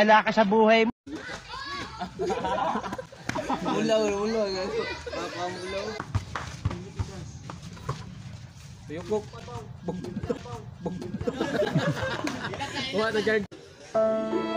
Bahala ka sa buhay mo. Ulaw. Pakamulaw. Yukok. Bug. What the guard?